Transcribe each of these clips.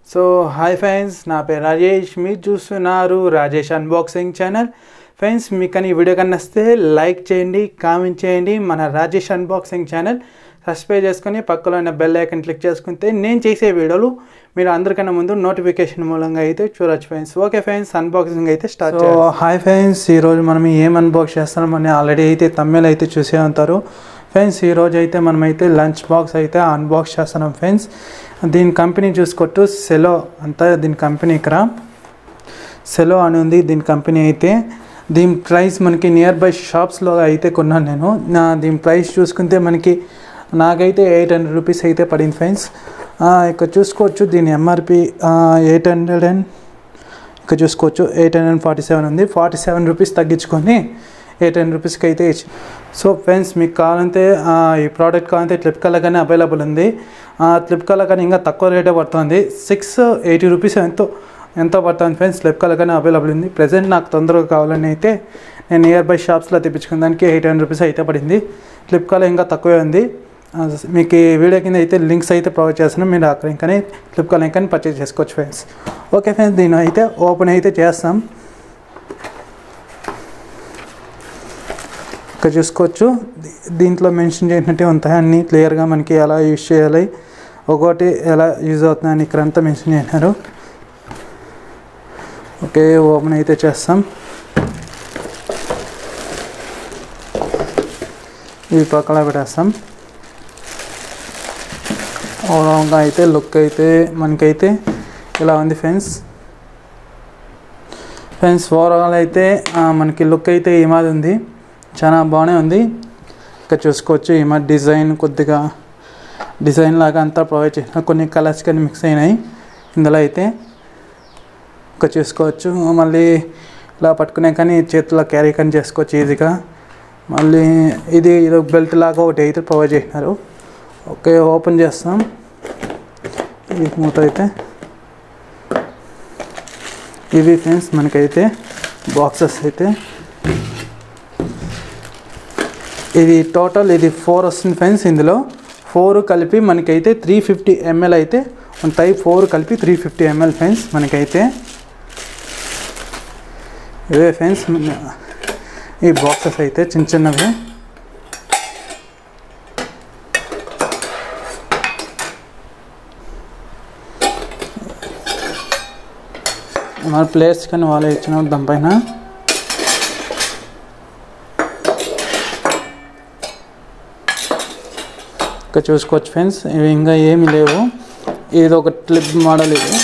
So hi friends, నా పేరు రాజేష్. మీరు చూస్తున్నారు రాజేష్ అన్బాక్సింగ్ ఛానల్. ఫ్రెండ్స్, మీకు కానీ ఈ వీడియో కన్నా వస్తే లైక్ చేయండి, కామెంట్ చేయండి. మన రాజేష్ అన్బాక్సింగ్ ఛానల్ సబ్స్క్రైబ్ చేసుకుని పక్కలో ఉన్న బెల్ ఐకాన్ క్లిక్ చేసుకుంటే నేను చేసే వీడియోలు మీరు అందరికన్నా ముందు నోటిఫికేషన్ మూలంగా అయితే చూడొచ్చు ఫ్రెండ్స్. ఓకే ఫ్రెండ్స్, అన్బాక్సింగ్ అయితే స్టార్ట్. సో హాయ్ ఫ్రెండ్స్, ఈరోజు మనం ఏం అన్బాక్స్ చేస్తున్నామని ఆల్రెడీ అయితే తమిళ అయితే చూసే ఉంటారు ఫ్రెండ్స్. ఈరోజు అయితే మనమైతే లంచ్ బాక్స్ అయితే అన్బాక్స్ చేస్తున్నాం ఫ్రెండ్స్. దీని కంపెనీ చూసుకోవచ్చు సెలో అంతా. దీని కంపెనీ ఇక్కడ సెలో అని ఉంది దీని కంపెనీ అయితే. దీని ప్రైస్ మనకి నియర్ బై షాప్స్లో అయితే కొన్నాను నేను. దీని ప్రైస్ చూసుకుంటే నాకైతే 800 రూపీస్ అయితే పడింది ఫ్రెండ్స్. ఇక్కడ చూసుకోవచ్చు దీని ఎంఆర్పి 800 అండ్ ఇక్కడ చూసుకోవచ్చు 847 ఉంది. 47 రూపీస్ తగ్గించుకొని 800 రూపీస్కి అయితే ఇచ్చి. సో ఫ్రెండ్స్, మీకు కావాలంటే ఈ ప్రోడక్ట్ కావాలంటే ఫ్లిప్కార్ట్లో కానీ అవైలబుల్ ఉంది. ఫ్లిప్కార్ట్లో కానీ ఇంకా తక్కువ రేటే పడుతుంది. 680 రూపీస్ ఎంతో పడుతుంది ఫ్రెండ్స్. ఫ్లిప్కార్ట్లో కానీ అవైలబుల్ ఉంది. ప్రజెంట్ నాకు తొందరగా కావాలని అయితే నేను నియర్ బై షాప్స్లో తెప్పించుకున్న దానికి 800 రూపీస్ అయితే పడింది. ఫ్లిప్కార్ట్లో ఇంకా తక్కువే ఉంది. మీకు ఈ వీడియో కింద అయితే లింక్స్ అయితే ప్రొవైడ్ చేస్తున్నాను. మీరు అక్కడ ఇంకానే ఫ్లిప్కార్ట్లో ఇంకానే పర్చేజ్ చేసుకోవచ్చు ఫ్రెండ్స్. ఓకే ఫ్రెండ్స్, దీన్ని అయితే ఓపెన్ అయితే చేస్తాం. ఇక్కడ చూసుకోవచ్చు దీంట్లో మెన్షన్ చేసినట్టే ఉంటాయి అన్నీ క్లియర్గా. మనకి ఎలా యూజ్ చేయాలి, ఒకటి ఎలా యూజ్ అవుతుందని ఇక్కడంతా మెన్షన్ చేసినారు. ఓకే, ఓపెన్ అయితే చేస్తాం. ఇవి పక్కన పెట్టేస్తాం. ఓవరాల్గా అయితే లుక్ అయితే మనకైతే ఇలా ఉంది ఫ్రెండ్స్. ఓవరాల్ అయితే మనకి లుక్ అయితే ఈ మాది ఉంది, చాలా బాగానే ఉంది. ఇక్కడ చూసుకోవచ్చు ఈ మాది డిజైన్ కొద్దిగా డిజైన్ లాగా అంతా ప్రొవైడ్ చేసిన కొన్ని కలర్స్ కానీ మిక్స్ అయినాయి ఇందులో అయితే. ఇక్కడ చూసుకోవచ్చు మళ్ళీ ఇలా పట్టుకునే కానీ చేతిలో క్యారీ కానీ చేసుకోవచ్చు ఈజీగా. మళ్ళీ ఇది బెల్ట్ లాగా ఒకటి అయితే ప్రొవైడ్ చేసినారు. ఓకే, ఓపెన్ చేస్తాం. ఈ మూత అయితే ఇవి ఫ్రెండ్స్ మనకైతే బాక్సెస్ అయితే. ఇది టోటల్ 4 వస్తుంది ఫ్రెండ్స్. ఇందులో 4 కలిపి మనకైతే 350 ml అయితే ఉంటాయి. 4 కలిపి 350 ml ఫ్రెండ్స్ మనకైతే. ఇవే ఫ్రెండ్స్ ఈ బాక్సెస్ అయితే చిన్నవి. మన ప్లేట్స్ కానీ వాళ్ళే ఇచ్చిన దానిపైన. ఇక్కడ చూసుకోవచ్చు ఫ్రెండ్స్, ఇవి ఇంకా ఏమీ లేవు. ఇది ఒక క్లిప్ మోడల్. ఇది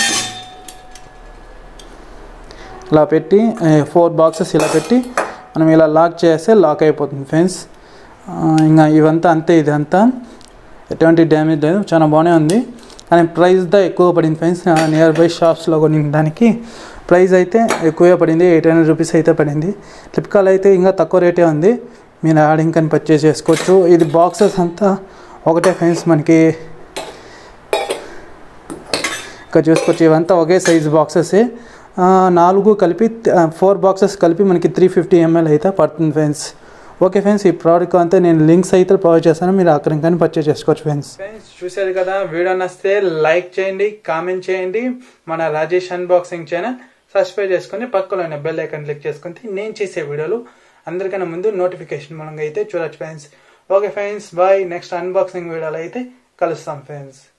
ఇలా పెట్టి 4 బాక్సెస్ ఇలా పెట్టి మనం ఇలా లాక్ చేస్తే లాక్ అయిపోతుంది ఫ్రెండ్స్. ఇంకా ఇవంతా అంతే, ఇదంతా ఎటువంటి డ్యామేజ్ లేదు, చాలా బాగానే ఉంది. కానీ ప్రైస్ దా ఎక్కువ పడింది ఫ్రెండ్స్. నియర్ బై షాప్స్లో కొనిన దానికి ప్రైస్ అయితే ఎక్కువే పడింది. 800 రూపీస్ అయితే పడింది. ఫ్లిప్కార్ట్లో అయితే ఇంకా తక్కువ రేటే ఉంది. మీరు యాడింగ్ కానీ పర్చేజ్ చేసుకోవచ్చు. ఇది బాక్సెస్ అంతా ఒకటే ఫ్రెండ్స్ మనకి. ఇక్కడ చూసుకోవచ్చు ఇవంతా ఒకే సైజ్ బాక్సెస్. 4 కలిపి 4 బాక్సెస్ కలిపి మనకి 350 ml అయితే పడుతుంది ఫ్రెండ్స్. ఓకే ఫ్రెండ్స్, ఈ ప్రోడక్ట్ అంతా నేను లింక్స్ అయితే ప్రొవైడ్ చేస్తాను. మీరు అక్కడ ఇంకా పర్చేజ్ చేసుకోవచ్చు ఫ్రెండ్స్. చూసారు కదా, వీడియో నచ్చితే లైక్ చేయండి, కామెంట్ చేయండి. మన రాజేష్ అన్బాక్సింగ్ ఛానల్ సబ్స్క్రైబ్ చేసుకుని పక్కలో ఉన్న బెల్ ఐకాన్ క్లిక్ చేసుకుంటే నేను చేసే వీడియోలు అందరికన్నా ముందు నోటిఫికేషన్ మూలంగా అయితే చూడొచ్చు friends. Okay friends, bye. Next unboxing వీడియోలో అయితే కలుస్తాం ఫ్రెండ్స్.